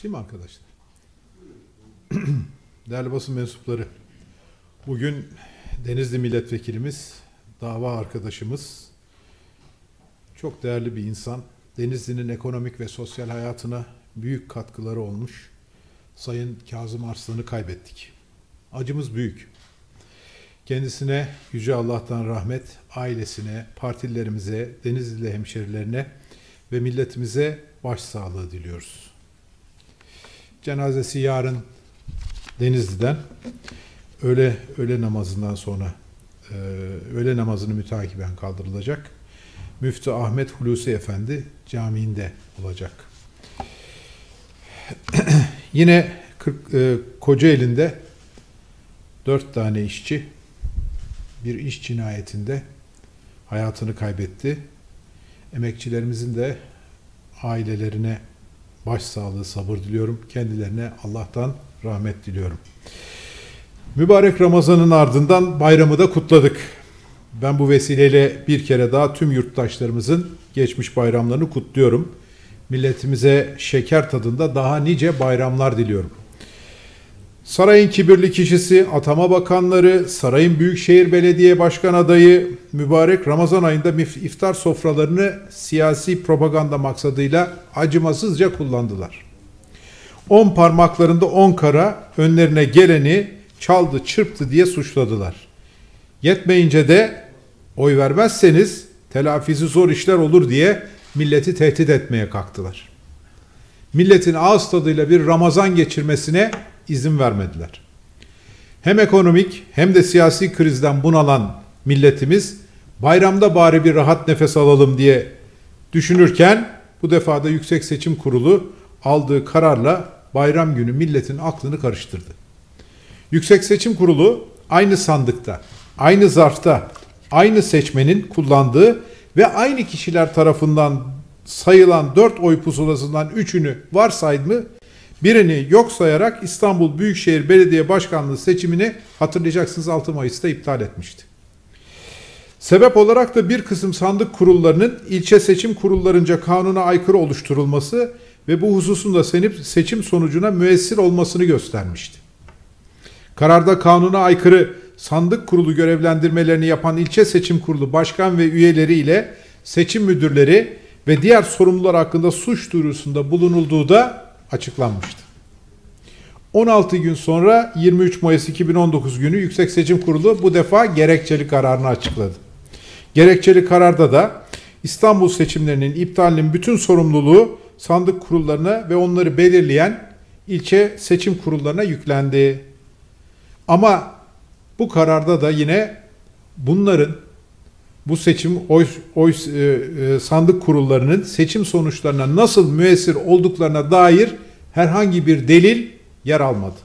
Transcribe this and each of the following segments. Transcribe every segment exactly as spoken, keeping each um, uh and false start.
Başlayayım mı arkadaşlar? Değerli basın mensupları, bugün Denizli milletvekilimiz, dava arkadaşımız, çok değerli bir insan, Denizli'nin ekonomik ve sosyal hayatına büyük katkıları olmuş Sayın Kazım Arslan'ı kaybettik. Acımız büyük. Kendisine Yüce Allah'tan rahmet, ailesine, partililerimize, Denizli hemşerilerine ve milletimize başsağlığı diliyoruz. Cenazesi yarın Denizli'den öğle, öğle namazından sonra e, öğle namazını mütakiben kaldırılacak. Müftü Ahmet Hulusi Efendi camiinde olacak. Yine kırk, e, Kocaeli'nde dört tane işçi bir iş cinayetinde hayatını kaybetti. Emekçilerimizin de ailelerine başsağlığı, sabır diliyorum. Kendilerine Allah'tan rahmet diliyorum. Mübarek Ramazan'ın ardından bayramı da kutladık. Ben bu vesileyle bir kere daha tüm yurttaşlarımızın geçmiş bayramlarını kutluyorum. Milletimize şeker tadında daha nice bayramlar diliyorum. Sarayın kibirli kişisi, atama bakanları, sarayın Büyükşehir Belediye Başkan adayı mübarek Ramazan ayında iftar sofralarını siyasi propaganda maksadıyla acımasızca kullandılar. On parmaklarında on kara önlerine geleni çaldı, çırptı diye suçladılar. Yetmeyince de oy vermezseniz telafisi zor işler olur diye milleti tehdit etmeye kalktılar. Milletin ağız tadıyla bir Ramazan geçirmesine izin vermediler. Hem ekonomik hem de siyasi krizden bunalan milletimiz bayramda bari bir rahat nefes alalım diye düşünürken bu defa da Yüksek Seçim Kurulu aldığı kararla bayram günü milletin aklını karıştırdı. Yüksek Seçim Kurulu aynı sandıkta, aynı zarfta, aynı seçmenin kullandığı ve aynı kişiler tarafından sayılan dört oy pusulasından üçünü varsaydı mı, birini yok sayarak İstanbul Büyükşehir Belediye Başkanlığı seçimini hatırlayacaksınız altı Mayıs'ta iptal etmişti. Sebep olarak da bir kısım sandık kurullarının ilçe seçim kurullarınca kanuna aykırı oluşturulması ve bu hususun da seçim sonucuna müessir olmasını göstermişti. Kararda kanuna aykırı sandık kurulu görevlendirmelerini yapan ilçe seçim kurulu başkan ve üyeleri ile seçim müdürleri ve diğer sorumlular hakkında suç duyurusunda bulunulduğu da açıklanmıştı. on altı gün sonra yirmi üç Mayıs iki bin on dokuz günü Yüksek Seçim Kurulu bu defa gerekçeli kararını açıkladı. Gerekçeli kararda da İstanbul seçimlerinin iptalinin bütün sorumluluğu sandık kurullarına ve onları belirleyen ilçe seçim kurullarına yüklendi. Ama bu kararda da yine bunların, bu seçim oy, oy e, sandık kurullarının seçim sonuçlarına nasıl müessir olduklarına dair herhangi bir delil yer almadı.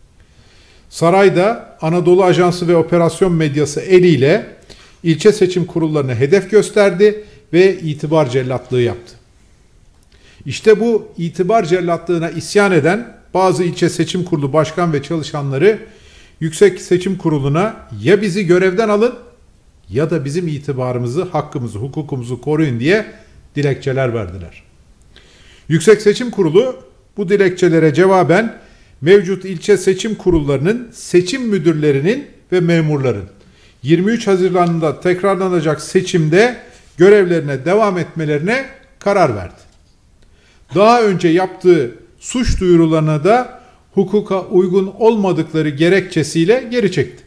Sarayda Anadolu Ajansı ve Operasyon Medyası eliyle ilçe seçim kurullarına hedef gösterdi ve itibar cellatlığı yaptı. İşte bu itibar cellatlığına isyan eden bazı ilçe seçim kurulu başkan ve çalışanları Yüksek Seçim Kurulu'na ya bizi görevden alın ya da bizim itibarımızı, hakkımızı, hukukumuzu koruyun diye dilekçeler verdiler. Yüksek Seçim Kurulu bu dilekçelere cevaben mevcut ilçe seçim kurullarının seçim müdürlerinin ve memurların yirmi üç Haziran'da tekrarlanacak seçimde görevlerine devam etmelerine karar verdi. Daha önce yaptığı suç duyurularına da hukuka uygun olmadıkları gerekçesiyle geri çekti.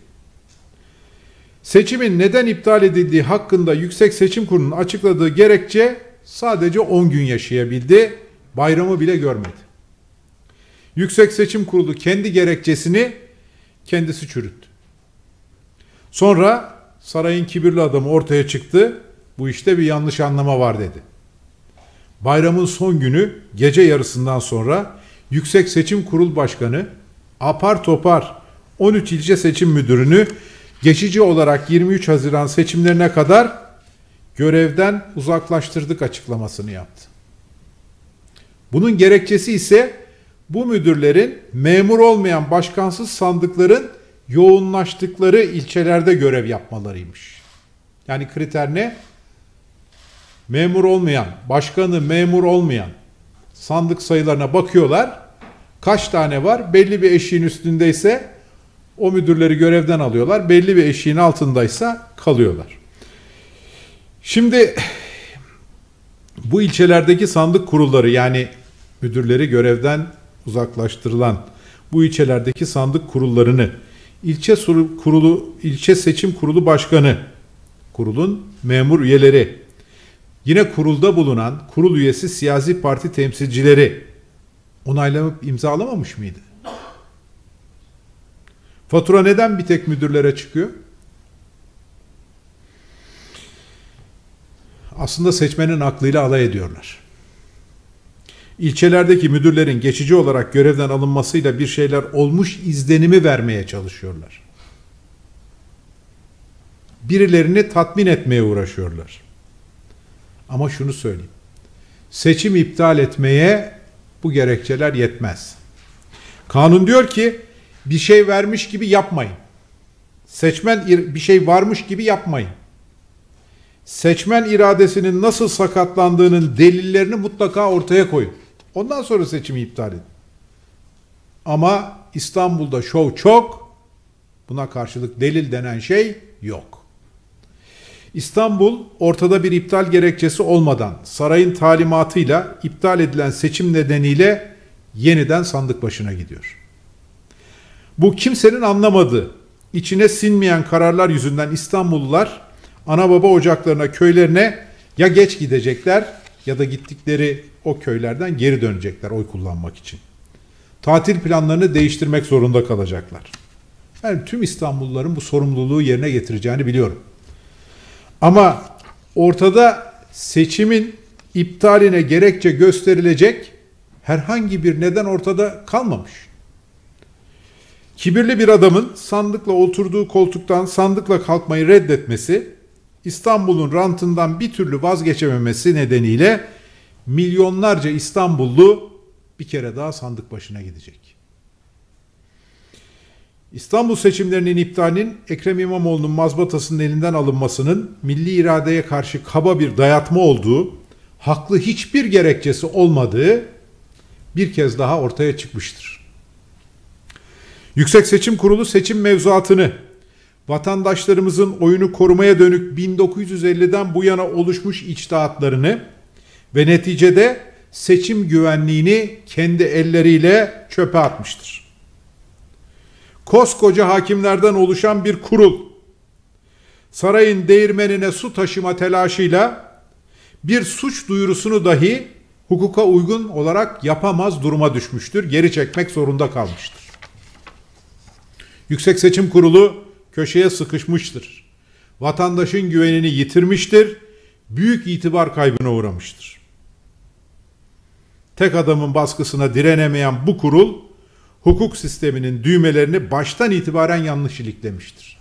Seçimin neden iptal edildiği hakkında Yüksek Seçim Kurulu'nun açıkladığı gerekçe sadece on gün yaşayabildi, bayramı bile görmedi. Yüksek Seçim Kurulu kendi gerekçesini kendisi çürüttü. Sonra sarayın kibirli adamı ortaya çıktı, bu işte bir yanlış anlama var dedi. Bayramın son günü gece yarısından sonra Yüksek Seçim Kurulu Başkanı apar topar on üç ilçe seçim müdürünü geçici olarak yirmi üç Haziran seçimlerine kadar görevden uzaklaştırdık açıklamasını yaptı. Bunun gerekçesi ise bu müdürlerin memur olmayan başkansız sandıkların yoğunlaştıkları ilçelerde görev yapmalarıymış. Yani kriter ne? Memur olmayan, başkanı memur olmayan sandık sayılarına bakıyorlar. Kaç tane var? Belli bir eşiğin üstündeyse o müdürleri görevden alıyorlar. Belli bir eşiğin altındaysa kalıyorlar. Şimdi bu ilçelerdeki sandık kurulları, yani müdürleri görevden uzaklaştırılan bu ilçelerdeki sandık kurullarını ilçe kurulu, ilçe seçim kurulu başkanı, kurulun memur üyeleri, yine kurulda bulunan kurul üyesi siyasi parti temsilcileri onaylayıp imzalamamış mıydı? Fatura neden bir tek müdürlere çıkıyor? Aslında seçmenin aklıyla alay ediyorlar. İlçelerdeki müdürlerin geçici olarak görevden alınmasıyla bir şeyler olmuş izlenimi vermeye çalışıyorlar. Birilerini tatmin etmeye uğraşıyorlar. Ama şunu söyleyeyim. Seçim iptal etmeye bu gerekçeler yetmez. Kanun diyor ki bir şey vermiş gibi yapmayın. Seçmen bir şey varmış gibi yapmayın. Seçmen iradesinin nasıl sakatlandığının delillerini mutlaka ortaya koyun. Ondan sonra seçimi iptal edin. Ama İstanbul'da şov çok, buna karşılık delil denen şey yok. İstanbul ortada bir iptal gerekçesi olmadan sarayın talimatıyla iptal edilen seçim nedeniyle yeniden sandık başına gidiyor. Bu kimsenin anlamadığı, içine sinmeyen kararlar yüzünden İstanbullular ana baba ocaklarına, köylerine ya geç gidecekler ya da gittikleri o köylerden geri dönecekler oy kullanmak için. Tatil planlarını değiştirmek zorunda kalacaklar. Ben tüm İstanbulluların bu sorumluluğu yerine getireceğini biliyorum. Ama ortada seçimin iptaline gerekçe gösterilecek herhangi bir neden ortada kalmamış. Kibirli bir adamın sandıkla oturduğu koltuktan sandıkla kalkmayı reddetmesi, İstanbul'un rantından bir türlü vazgeçememesi nedeniyle milyonlarca İstanbullu bir kere daha sandık başına gidecek. İstanbul seçimlerinin iptalinin Ekrem İmamoğlu'nun mazbatasının elinden alınmasının milli iradeye karşı kaba bir dayatma olduğu, haklı hiçbir gerekçesi olmadığı bir kez daha ortaya çıkmıştır. Yüksek Seçim Kurulu seçim mevzuatını vatandaşlarımızın oyunu korumaya dönük bin dokuz yüz elliden bu yana oluşmuş içtihatlarını ve neticede seçim güvenliğini kendi elleriyle çöpe atmıştır. Koskoca hakimlerden oluşan bir kurul, sarayın değirmenine su taşıma telaşıyla bir suç duyurusunu dahi hukuka uygun olarak yapamaz duruma düşmüştür, geri çekmek zorunda kalmıştır. Yüksek Seçim Kurulu köşeye sıkışmıştır. Vatandaşın güvenini yitirmiştir, büyük itibar kaybına uğramıştır. Tek adamın baskısına direnemeyen bu kurul, hukuk sisteminin düğmelerini baştan itibaren yanlış iliklemiştir.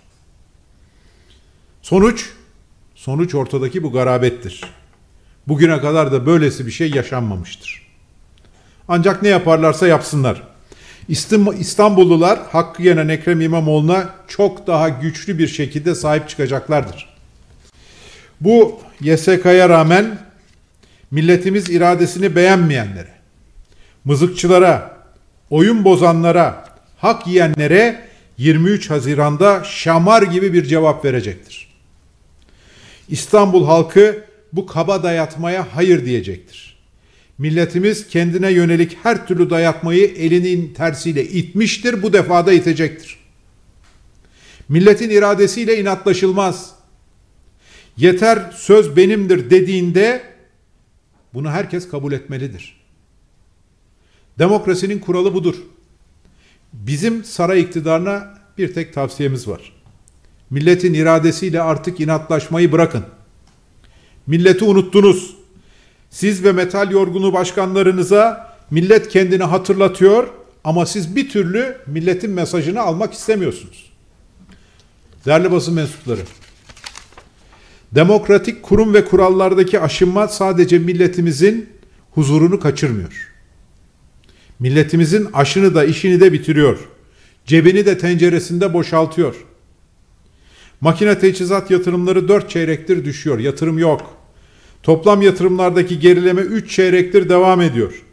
Sonuç, sonuç ortadaki bu garabettir. Bugüne kadar da böylesi bir şey yaşanmamıştır. Ancak ne yaparlarsa yapsınlar, İstanbullular hakkı yenen Ekrem İmamoğlu'na çok daha güçlü bir şekilde sahip çıkacaklardır. Bu Y S K'ya rağmen milletimiz iradesini beğenmeyenlere, mızıkçılara, oyun bozanlara, hak yiyenlere yirmi üç Haziran'da şamar gibi bir cevap verecektir. İstanbul halkı bu kaba dayatmaya hayır diyecektir. Milletimiz kendine yönelik her türlü dayatmayı elinin tersiyle itmiştir, bu defa da itecektir. Milletin iradesiyle inatlaşılmaz. Yeter söz benimdir dediğinde bunu herkes kabul etmelidir. Demokrasinin kuralı budur. Bizim saray iktidarına bir tek tavsiyemiz var. Milletin iradesiyle artık inatlaşmayı bırakın. Milleti unuttunuz. Siz ve metal yorgunu başkanlarınıza millet kendini hatırlatıyor ama siz bir türlü milletin mesajını almak istemiyorsunuz. Değerli basın mensupları, demokratik kurum ve kurallardaki aşınma sadece milletimizin huzurunu kaçırmıyor. Milletimizin aşını da işini de bitiriyor. Cebini de tenceresinde boşaltıyor. Makine teçhizat yatırımları dört çeyrektir düşüyor. Yatırım yok. Toplam yatırımlardaki gerileme üç çeyrektir devam ediyor.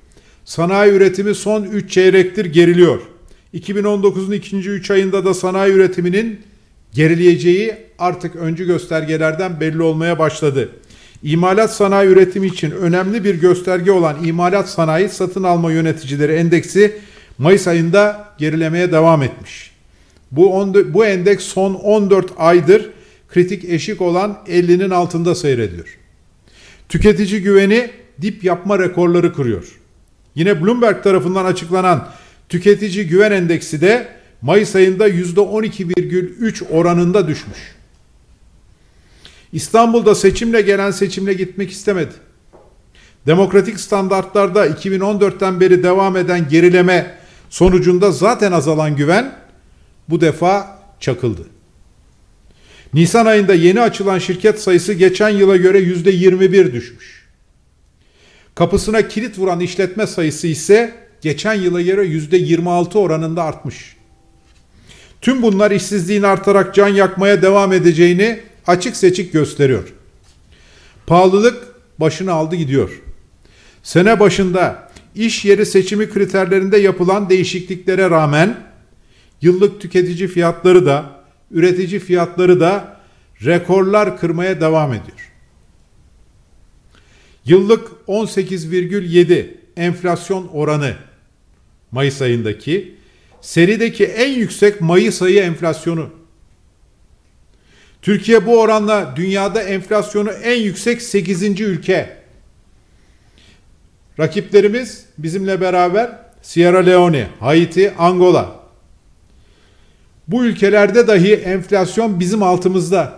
Sanayi üretimi son üç çeyrektir geriliyor. iki bin on dokuzun ikinci üç ayında da sanayi üretiminin gerileyeceği artık öncü göstergelerden belli olmaya başladı. İmalat sanayi üretimi için önemli bir gösterge olan imalat sanayi satın alma yöneticileri endeksi Mayıs ayında gerilemeye devam etmiş. Bu, on, bu endeks son on dört aydır kritik eşik olan ellinin altında seyrediyor. Tüketici güveni dip yapma rekorları kırıyor. Yine Bloomberg tarafından açıklanan tüketici güven endeksi de Mayıs ayında yüzde on iki virgül üç oranında düşmüş. İstanbul'da seçimle gelen seçimle gitmek istemedi. Demokratik standartlarda iki bin on dörtten beri devam eden gerileme sonucunda zaten azalan güven bu defa çakıldı. Nisan ayında yeni açılan şirket sayısı geçen yıla göre yüzde yirmi bir düşmüş. Kapısına kilit vuran işletme sayısı ise geçen yıla göre yüzde yirmi altı oranında artmış. Tüm bunlar işsizliğin artarak can yakmaya devam edeceğini açık seçik gösteriyor. Pahalılık başını aldı gidiyor. Sene başında iş yeri seçimi kriterlerinde yapılan değişikliklere rağmen yıllık tüketici fiyatları da üretici fiyatları da rekorlar kırmaya devam ediyor. Yıllık on sekiz virgül yedi enflasyon oranı Mayıs ayındaki, serideki en yüksek Mayıs ayı enflasyonu. Türkiye bu oranla dünyada enflasyonu en yüksek sekizinci ülke. Rakiplerimiz bizimle beraber Sierra Leone, Haiti, Angola. Bu ülkelerde dahi enflasyon bizim altımızda.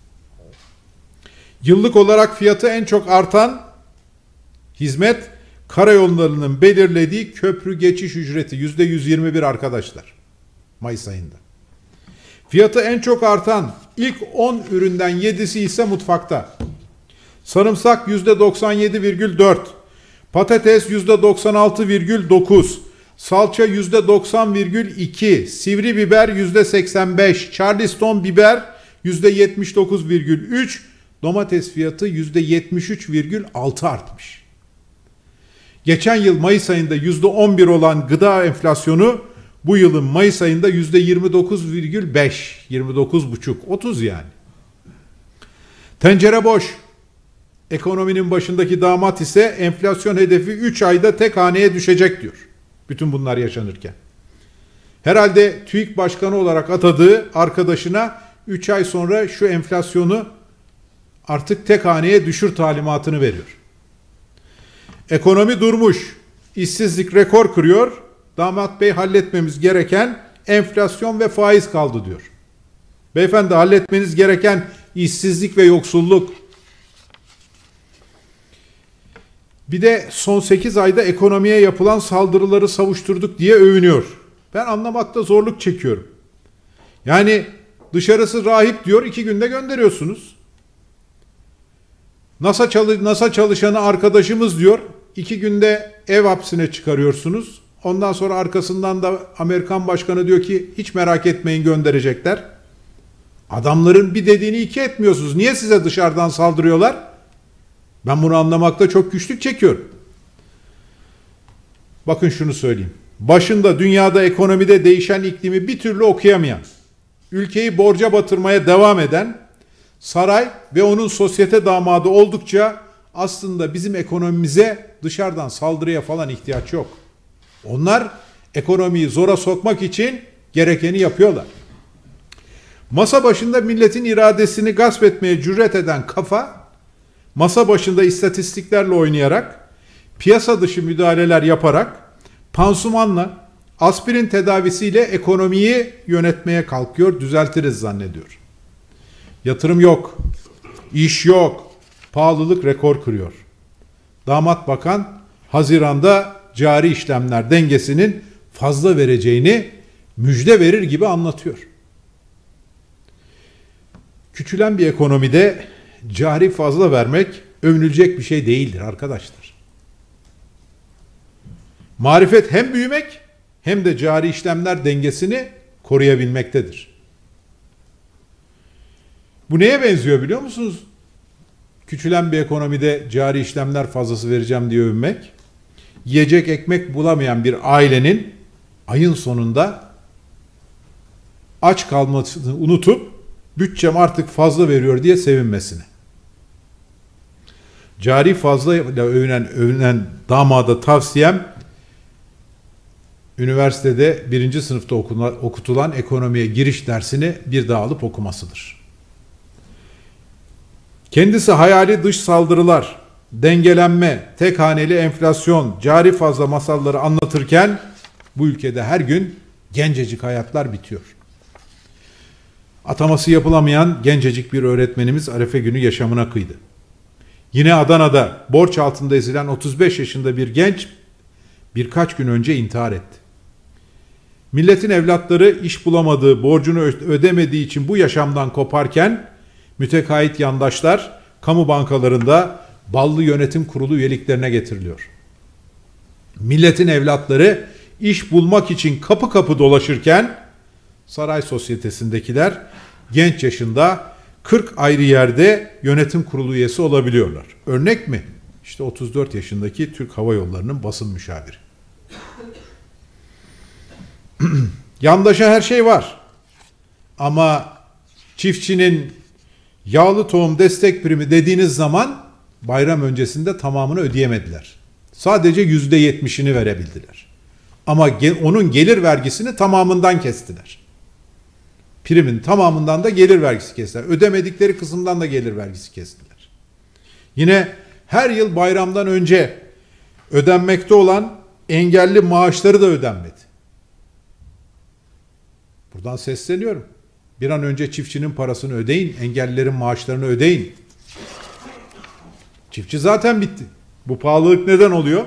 Yıllık olarak fiyatı en çok artan hizmet karayollarının belirlediği köprü geçiş ücreti yüzde yüz yirmi bir arkadaşlar Mayıs ayında. Fiyatı en çok artan ilk on üründen yedisi ise mutfakta. Sarımsak yüzde doksan yedi virgül dört, patates yüzde doksan altı virgül dokuz, salça yüzde doksan virgül iki, sivri biber yüzde seksen beş, Charleston biber yüzde yetmiş dokuz virgül üç, domates fiyatı yüzde yetmiş üç virgül altı artmış. Geçen yıl Mayıs ayında yüzde on bir olan gıda enflasyonu bu yılın Mayıs ayında yüzde yirmi dokuz virgül beş, yirmi dokuz buçuk, otuz yani. Tencere boş. Ekonominin başındaki damat ise enflasyon hedefi üç ayda tek haneye düşecek diyor. Bütün bunlar yaşanırken. Herhalde TÜİK Başkanı olarak atadığı arkadaşına üç ay sonra şu enflasyonu artık tek haneye düşür talimatını veriyor. Ekonomi durmuş. İşsizlik rekor kırıyor. Damat Bey halletmemiz gereken enflasyon ve faiz kaldı diyor. Beyefendi halletmeniz gereken işsizlik ve yoksulluk. Bir de son sekiz ayda ekonomiye yapılan saldırıları savuşturduk diye övünüyor. Ben anlamakta zorluk çekiyorum. Yani dışarısı rahip diyor, iki günde gönderiyorsunuz. NASA, çalış NASA çalışanı arkadaşımız diyor, iki günde ev hapsine çıkarıyorsunuz. Ondan sonra arkasından da Amerikan başkanı diyor ki hiç merak etmeyin gönderecekler. Adamların bir dediğini iki etmiyorsunuz. Niye size dışarıdan saldırıyorlar? Ben bunu anlamakta çok güçlük çekiyorum. Bakın şunu söyleyeyim. Başında dünyada ekonomide değişen iklimi bir türlü okuyamayan, ülkeyi borca batırmaya devam eden saray ve onun sosyete damadı oldukça aslında bizim ekonomimize dışarıdan saldırıya falan ihtiyaç yok. Onlar ekonomiyi zora sokmak için gerekeni yapıyorlar. Masa başında milletin iradesini gasp etmeye cüret eden kafa, masa başında istatistiklerle oynayarak, piyasa dışı müdahaleler yaparak, pansumanla, aspirin tedavisiyle ekonomiyi yönetmeye kalkıyor, düzeltiriz zannediyor. Yatırım yok, iş yok, pahalılık rekor kırıyor. Damat Bakan, Haziran'da cari işlemler dengesinin fazla vereceğini müjde verir gibi anlatıyor. Küçülen bir ekonomide cari fazla vermek övünülecek bir şey değildir arkadaşlar. Marifet hem büyümek hem de cari işlemler dengesini koruyabilmektedir. Bu neye benziyor biliyor musunuz? Küçülen bir ekonomide cari işlemler fazlası vereceğim diye övünmek. yiyecek ekmek bulamayan bir ailenin ayın sonunda aç kalmasını unutup bütçem artık fazla veriyor diye sevinmesini. Cari fazlayla övünen, övünen damada tavsiyem üniversitede birinci sınıfta okutulan ekonomiye giriş dersini bir daha alıp okumasıdır. Kendisi hayali dış saldırılar, dengelenme, tek haneli enflasyon, cari fazla masalları anlatırken bu ülkede her gün gencecik hayatlar bitiyor. Ataması yapılamayan gencecik bir öğretmenimiz Arefe günü yaşamına kıydı. Yine Adana'da borç altında ezilen otuz beş yaşında bir genç birkaç gün önce intihar etti. Milletin evlatları iş bulamadığı, borcunu ödemediği için bu yaşamdan koparken müteahhit yandaşlar kamu bankalarında ballı yönetim kurulu üyeliklerine getiriliyor. Milletin evlatları iş bulmak için kapı kapı dolaşırken saray sosyetesindekiler genç yaşında kırk ayrı yerde yönetim kurulu üyesi olabiliyorlar. Örnek mi? İşte otuz dört yaşındaki Türk Hava Yolları'nın basın müşaviri. Yandaşa her şey var. Ama çiftçinin yağlı tohum destek primi dediğiniz zaman bayram öncesinde tamamını ödeyemediler. Sadece yüzde yetmişini verebildiler. Ama onun gelir vergisini tamamından kestiler. Primin tamamından da gelir vergisi kestiler. Ödemedikleri kısımdan da gelir vergisi kestiler. Yine her yıl bayramdan önce ödenmekte olan engelli maaşları da ödenmedi. Buradan sesleniyorum. Bir an önce çiftçinin parasını ödeyin, engellilerin maaşlarını ödeyin. Çiftçi zaten bitti. Bu pahalılık neden oluyor?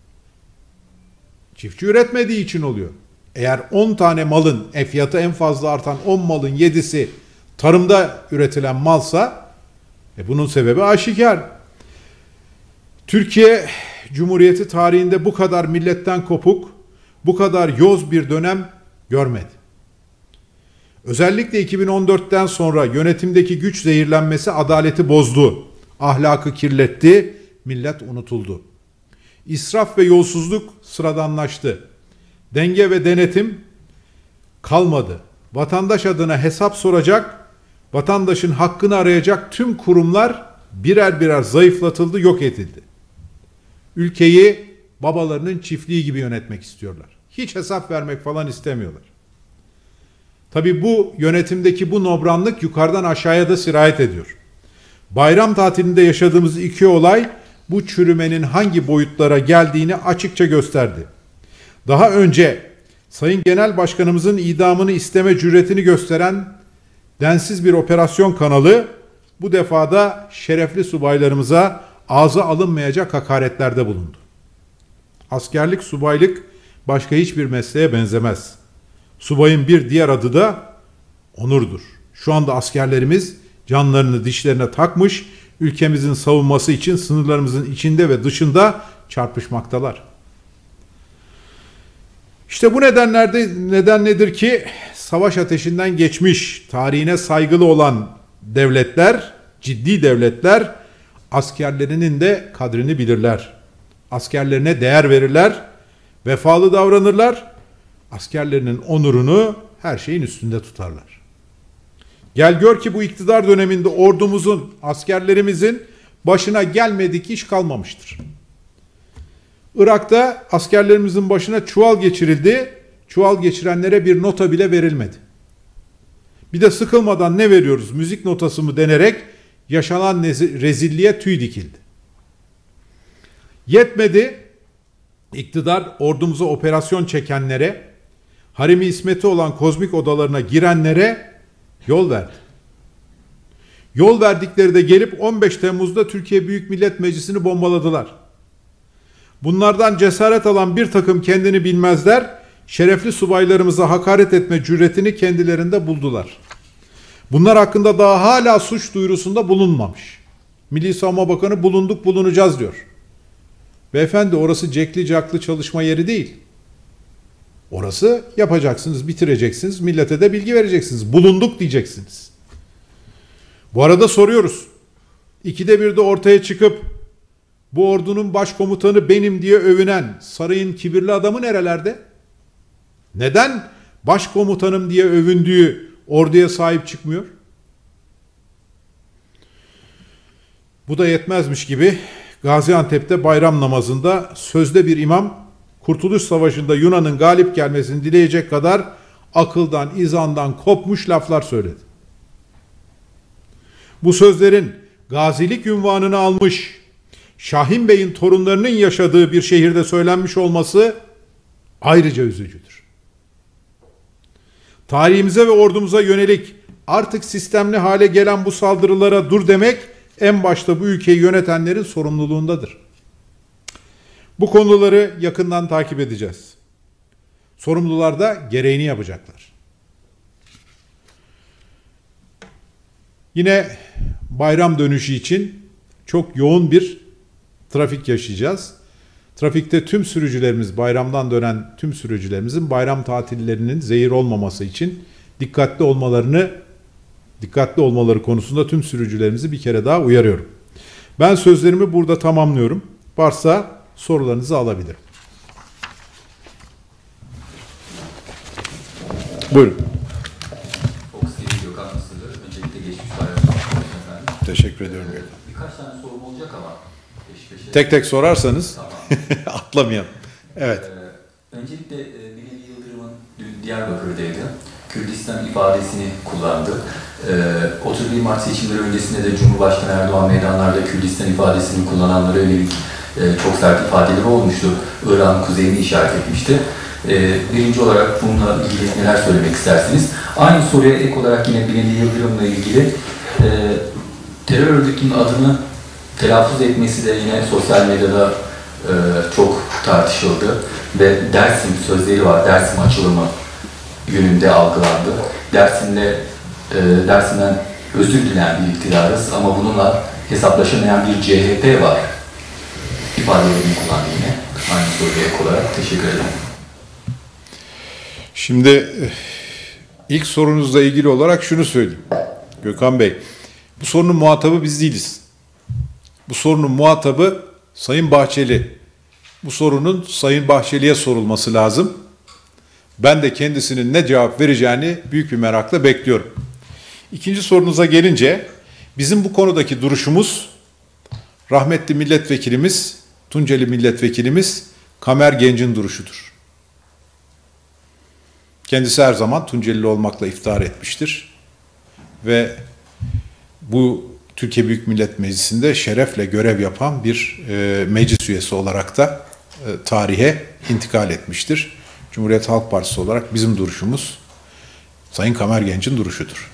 Çiftçi üretmediği için oluyor. Eğer on tane malın e, fiyatı en fazla artan on malın yedisi tarımda üretilen malsa e, bunun sebebi aşikar. Türkiye Cumhuriyeti tarihinde bu kadar milletten kopuk, bu kadar yoz bir dönem görmedi. Özellikle iki bin on dörtten sonra yönetimdeki güç zehirlenmesi adaleti bozdu, ahlakı kirletti, millet unutuldu. İsraf ve yolsuzluk sıradanlaştı. Denge ve denetim kalmadı. Vatandaş adına hesap soracak, vatandaşın hakkını arayacak tüm kurumlar birer birer zayıflatıldı, yok edildi. Ülkeyi babalarının çiftliği gibi yönetmek istiyorlar. Hiç hesap vermek falan istemiyorlar. Tabii bu yönetimdeki bu nobranlık yukarıdan aşağıya da sirayet ediyor. Bayram tatilinde yaşadığımız iki olay bu çürümenin hangi boyutlara geldiğini açıkça gösterdi. Daha önce Sayın Genel Başkanımızın idamını isteme cüretini gösteren densiz bir operasyon kanalı bu defada şerefli subaylarımıza ağza alınmayacak hakaretlerde bulundu. Askerlik, subaylık başka hiçbir mesleğe benzemez. Subayın bir diğer adı da onurdur. Şu anda askerlerimiz canlarını dişlerine takmış, ülkemizin savunması için sınırlarımızın içinde ve dışında çarpışmaktalar. İşte bu nedenlerde neden nedir ki savaş ateşinden geçmiş, tarihine saygılı olan devletler, ciddi devletler askerlerinin de kadrini bilirler. Askerlerine değer verirler, vefalı davranırlar. Askerlerinin onurunu her şeyin üstünde tutarlar. Gel gör ki bu iktidar döneminde ordumuzun, askerlerimizin başına gelmedik iş kalmamıştır. Irak'ta askerlerimizin başına çuval geçirildi, çuval geçirenlere bir nota bile verilmedi. Bir de sıkılmadan ne veriyoruz, müzik notası mı denerek yaşanan rezilliğe tüy dikildi. Yetmedi, iktidar ordumuza operasyon çekenlere, haremi ismeti olan kozmik odalarına girenlere yol verdi. Yol verdikleri de gelip on beş Temmuz'da Türkiye Büyük Millet Meclisi'ni bombaladılar. Bunlardan cesaret alan bir takım kendini bilmezler, şerefli subaylarımıza hakaret etme cüretini kendilerinde buldular. Bunlar hakkında daha hala suç duyurusunda bulunmamış. Milli Savunma Bakanı bulunduk bulunacağız diyor. Beyefendi orası cekli caklı çalışma yeri değil. Orası yapacaksınız, bitireceksiniz, millete de bilgi vereceksiniz. Bulunduk diyeceksiniz. Bu arada soruyoruz. İkide bir de ortaya çıkıp Bu ordunun başkomutanı benim diye övünen sarayın kibirli adamı nerelerde? Neden başkomutanım diye övündüğü orduya sahip çıkmıyor? Bu da yetmezmiş gibi Gaziantep'te bayram namazında sözde bir imam Kurtuluş Savaşı'nda Yunan'ın galip gelmesini dileyecek kadar akıldan, izandan kopmuş laflar söyledi. Bu sözlerin gazilik unvanını almış Şahin Bey'in torunlarının yaşadığı bir şehirde söylenmiş olması ayrıca üzücüdür. Tarihimize ve ordumuza yönelik artık sistemli hale gelen bu saldırılara dur demek en başta bu ülkeyi yönetenlerin sorumluluğundadır. Bu konuları yakından takip edeceğiz. Sorumlular da gereğini yapacaklar. Yine bayram dönüşü için çok yoğun bir trafik yaşayacağız. Trafikte tüm sürücülerimiz, bayramdan dönen tüm sürücülerimizin bayram tatillerinin zehir olmaması için dikkatli olmalarını, dikkatli olmaları konusunda tüm sürücülerimizi bir kere daha uyarıyorum. Ben sözlerimi burada tamamlıyorum. Varsa sorularınızı alabilirim. Buyurun. Gökhan Mısırlı. Öncelikle geçmiş bayramlar efendim. Teşekkür ediyorum. Ee, birkaç tane sorum olacak ama peş peşe. Tek tek sorarsanız Tamam. atlamayalım. Evet. Ee, öncelikle e, Binali Yıldırım'ın dün Diyarbakır'daydı. Kürdistan ifadesini kullandı. Ee, otuz bir Mart seçimleri öncesinde de Cumhurbaşkanı Erdoğan meydanlarda Kürdistan ifadesini kullananlara yönelik e, çok sert ifadeleri olmuştu. Irak'ın kuzeyini işaret etmişti. Ee, birinci olarak bununla ilgili neler söylemek istersiniz? Aynı soruya ek olarak yine Binali Yıldırım'la ilgili e, terör örgütünün adını telaffuz etmesi de yine sosyal medyada e, çok tartışıldı ve Dersim sözleri var, Dersim açılımı yönünde algılandı. Dersim'de e, Dersim'den özür dileyen bir iktidarız ama bununla hesaplaşamayan bir C H P var ifadelerini kullandı yine. Aynı soruya ek olarak. Teşekkür ederim. Şimdi ilk sorunuzla ilgili olarak şunu söyleyeyim. Gökhan Bey, bu sorunun muhatabı biz değiliz. Bu sorunun muhatabı Sayın Bahçeli. Bu sorunun Sayın Bahçeli'ye sorulması lazım. Ben de kendisinin ne cevap vereceğini büyük bir merakla bekliyorum. İkinci sorunuza gelince, bizim bu konudaki duruşumuz, rahmetli milletvekilimiz, Tunceli milletvekilimiz Kamer Genç'in duruşudur. Kendisi her zaman Tuncelili olmakla iftihar etmiştir. Ve bu Türkiye Büyük Millet Meclisi'nde şerefle görev yapan bir e, meclis üyesi olarak da e, tarihe intikal etmiştir. Cumhuriyet Halk Partisi olarak bizim duruşumuz Sayın Kamer Genç'in duruşudur.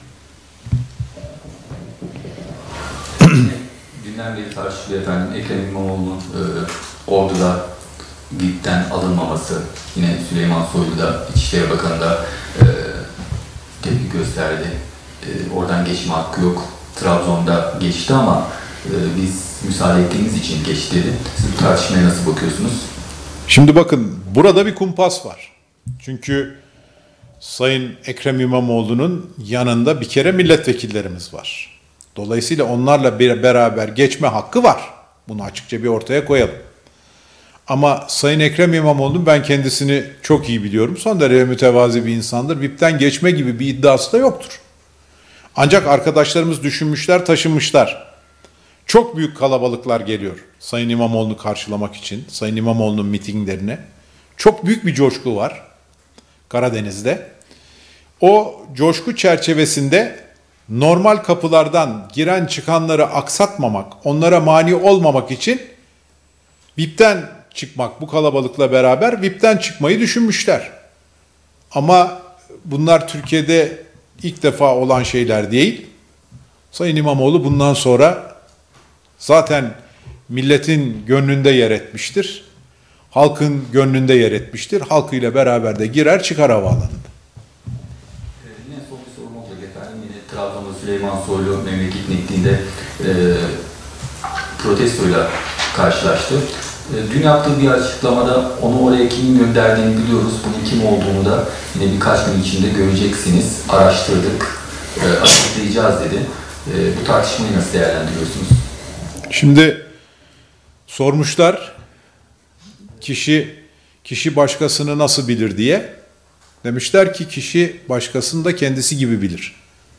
Dünden beri tartışılıyor efendim. Ekrem İmamoğlu'nun e, orduda V İ P'ten alınmaması, yine Süleyman Soylu da İçişleri Bakanı da e, tepki gösterdi. E, oradan geçme hakkı yok. Trabzon'da geçti ama e, biz müsaade ettiğimiz için geçti dedi. Siz bu tartışmaya nasıl bakıyorsunuz? Şimdi bakın, burada bir kumpas var. Çünkü Sayın Ekrem İmamoğlu'nun yanında bir kere milletvekillerimiz var. Dolayısıyla onlarla bir beraber geçme hakkı var. Bunu açıkça bir ortaya koyalım. Ama Sayın Ekrem İmamoğlu'nun, ben kendisini çok iyi biliyorum, son derece mütevazi bir insandır. V İ P'ten geçme gibi bir iddiası da yoktur. Ancak arkadaşlarımız düşünmüşler, taşınmışlar. Çok büyük kalabalıklar geliyor Sayın İmamoğlu'nu karşılamak için, Sayın İmamoğlu'nun mitinglerine. Çok büyük bir coşku var Karadeniz'de. O coşku çerçevesinde normal kapılardan giren çıkanları aksatmamak, onlara mani olmamak için V İ P'ten çıkmak, bu kalabalıkla beraber V İ P'ten çıkmayı düşünmüşler. Ama bunlar Türkiye'de ilk defa olan şeyler değil. Sayın İmamoğlu bundan sonra zaten milletin gönlünde yer etmiştir. Halkın gönlünde yer etmiştir. Halkıyla beraber de girer çıkar havaalanında. Ee, yine son bir sorum olacak efendim. Yine Trabzon'da Süleyman Soylu memleketine gittiğinde e, protestoyla karşılaştı. E, dün yaptığı bir açıklamada onu oraya kimin gönderdiğini biliyoruz. Bunun kim olduğunu da yine birkaç gün içinde göreceksiniz. Araştırdık, e, açıklayacağız dedi. E, bu tartışmayı nasıl değerlendiriyorsunuz? Şimdi Sormuşlar, kişi kişi başkasını nasıl bilir diye. Demişler ki kişi başkasını da kendisi gibi bilir.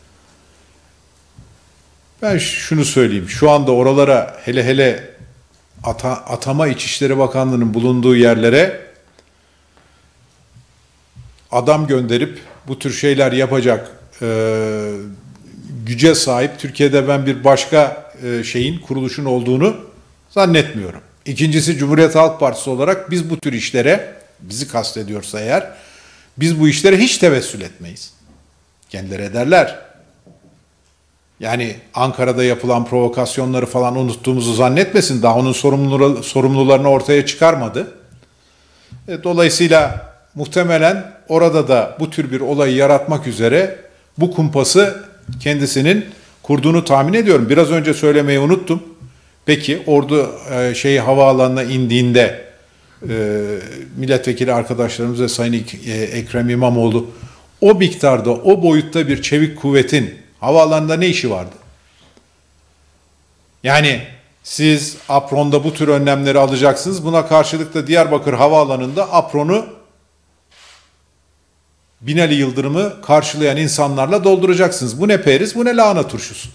Ben şunu söyleyeyim, şu anda oralara hele hele ata, atama İçişleri Bakanlığı'nın bulunduğu yerlere adam gönderip bu tür şeyler yapacak e, güce sahip Türkiye'de ben bir başka e, şeyin, kuruluşun olduğunu zannetmiyorum. İkincisi, Cumhuriyet Halk Partisi olarak biz bu tür işlere, bizi kastediyorsa eğer, biz bu işlere hiç tevessül etmeyiz. Kendileri ederler. Yani Ankara'da yapılan provokasyonları falan unuttuğumuzu zannetmesin. Daha onun sorumluları, sorumlularını ortaya çıkarmadı. E, dolayısıyla muhtemelen orada da bu tür bir olayı yaratmak üzere bu kumpası kendisinin kurduğunu tahmin ediyorum. Biraz önce söylemeyi unuttum. Peki ordu e, şeyi havaalanına indiğinde e, milletvekili arkadaşlarımız ve Sayın e, Ekrem İmamoğlu o miktarda, o boyutta bir çevik kuvvetin havaalanında ne işi vardı? Yani siz APRON'da bu tür önlemleri alacaksınız. Buna karşılık da Diyarbakır Havaalanı'nda APRON'u Binali Yıldırım'ı karşılayan insanlarla dolduracaksınız. Bu ne periz, bu ne lahana turşusu.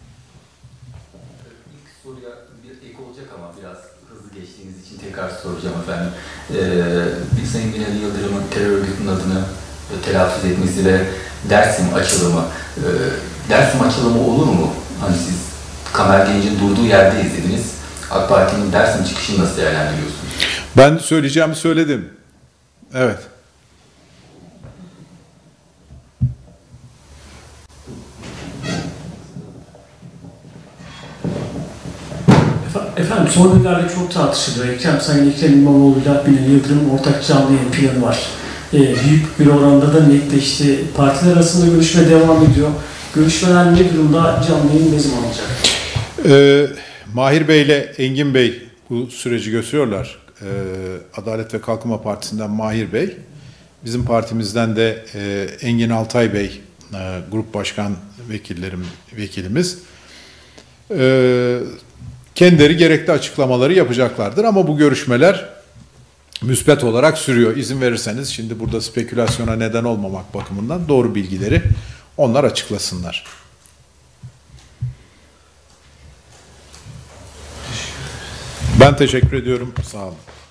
İlk soruya bir ek olacak ama biraz hızlı geçtiğiniz için tekrar soracağım efendim. Ee, bir Sayın Binali Yıldırım'ın terör örgütünün adını telaffuz etmesi ve Dersim açılımı. Ee, Dersim açılımı olur mu? Hani siz Kamer Genç'in durduğu yerde izlediniz. AK Parti'nin Dersim çıkışını nasıl değerlendiriyorsunuz? Ben söyleyeceğimi söyledim. Evet. Efendim son günlerde çok tartışılıyor. Ekrem Sayın Ekrem İmamoğlu'yla Binali Yıldırım'ın ortak canlı yayın planı var. Ee, büyük bir oranda da netleşti. Partiler arasında görüşme devam ediyor. Görüşmeler ne durumda? Canlı yayın ne zaman olacak? Ee, Mahir Bey ile Engin Bey bu süreci götürüyorlar. Ee, Adalet ve Kalkınma Partisi'nden Mahir Bey. Bizim partimizden de e, Engin Altay Bey, e, grup başkan vekillerim, vekilimiz. Ee, kendileri gerekli açıklamaları yapacaklardır ama bu görüşmeler müspet olarak sürüyor. İzin verirseniz şimdi burada spekülasyona neden olmamak bakımından doğru bilgileri onlar açıklasınlar. Ben teşekkür ediyorum. Sağ olun.